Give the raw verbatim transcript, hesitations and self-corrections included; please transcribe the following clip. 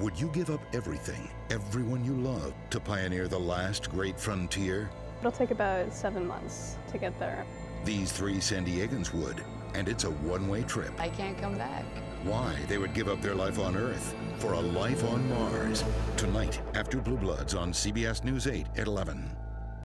Would you give up everything, everyone you love, to pioneer the last great frontier? It'll take about seven months to get there. These three San Diegans would, and it's a one-way trip. I can't come back. Why they would give up their life on Earth for a life on Mars. Tonight, after Blue Bloods on C B S News eight at eleven.